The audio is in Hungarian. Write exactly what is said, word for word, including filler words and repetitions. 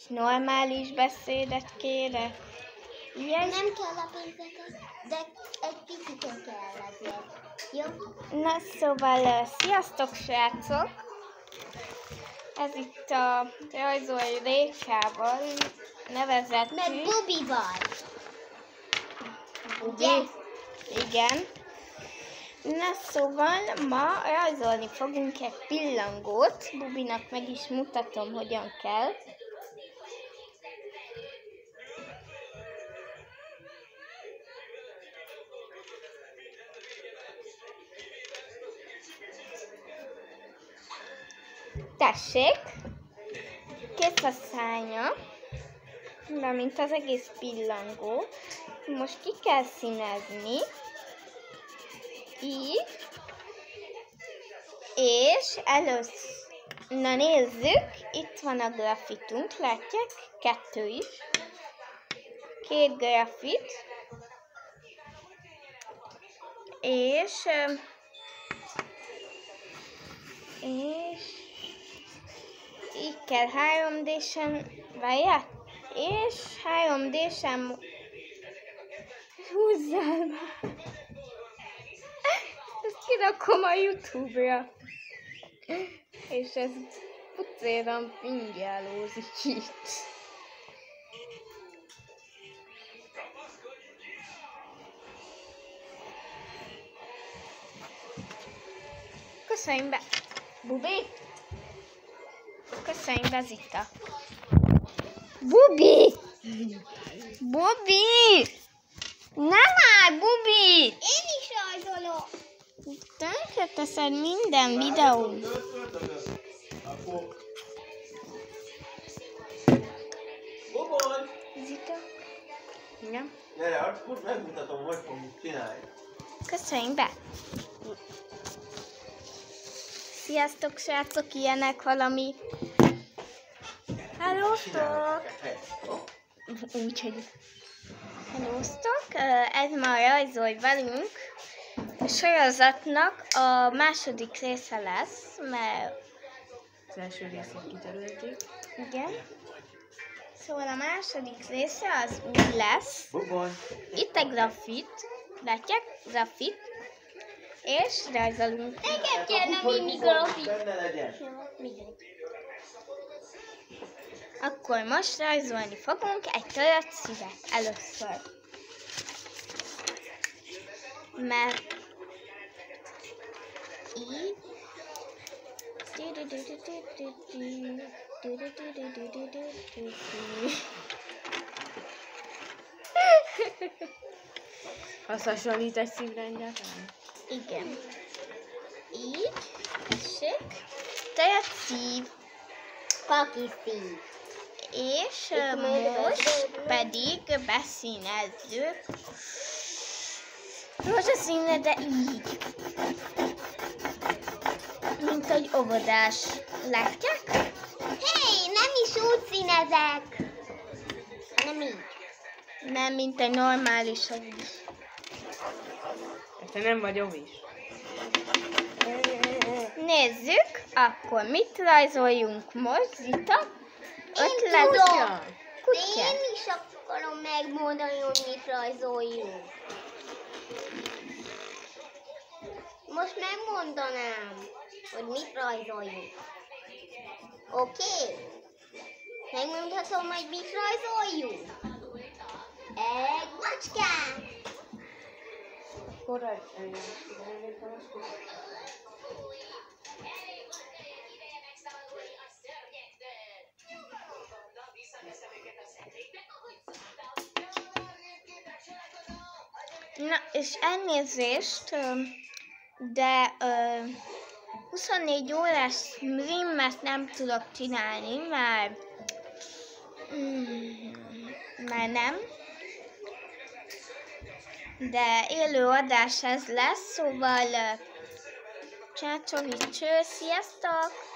normális beszédet kérek. Ilyen? Nem kell a pénzeket, de egy picit kell azért. Jó? Na szóval, sziasztok srácok! Ez itt a Rajzolj Rékával nevezett... Meg Bubival. Ugye? Igen. Na szóval ma rajzolni fogunk egy pillangót. Bubinak meg is mutatom, hogyan kell. Tessék, kész a szánya, mint az egész pillangó. Most ki kell színezni, így, és először, na nézzük, itt van a grafitunk, látják? Kettő is. Két grafit, és, és így kell három dé-sen, várjál, és három dé-sen húzzál be. Ezt kirakom a YouTube-ra. És ez pucéran pingyálózik itt. Köszönjük be, Bubi! Köszönjük be, Zita! Bubi! Bubi! Nem áll, Bubi! Én is rajzolok. Tönkre teszed minden videón. Bobol! Zita? Igen? Gyere, akkor megmutatom, hogy fogjuk csinálni. Köszönjük be! Sziasztok, srácok, ilyenek valami. Hellóztok! Úgyhogy. Hellóztok! Ez ma a Rajzolj velünk. A sorozatnak a második része lesz, mert... Az első részét kitörölték. Igen. Szóval a második része az úgy lesz. Bobol! Itt egy grafit. Látják? Grafit. És rajzolunk. Nekem kell a mini grafit. Benne legyen. Akkor most rajzolni fogunk egy törött szívet először. Mert így. Az hasonlít egy szívre egyáltalán? Igen. Így. Tessék. Törött szív. Kaki szív. És most pedig beszínezzük. Rózsaszínre, de így. Mint egy óvodás. Látják? Hé, nem is úgy színezek. Nem így. Nem, mint egy normális is. Te nem vagy ovis. Nézzük, akkor mit rajzoljunk most, Zita? Ötlet. tudom. Kutya. Én is akarom megmondani, hogy mit rajzoljunk. Most megmondanám, hogy mit rajzoljunk. Oké? Okay? Megmondhatom, hogy mit rajzoljunk? Egy macskát! Na, és elnézést, de uh, huszonnégy órás streamet nem tudok csinálni, mert, mm, mert nem. De élő adás ez lesz, szóval uh, csácsoli cső, sziasztok!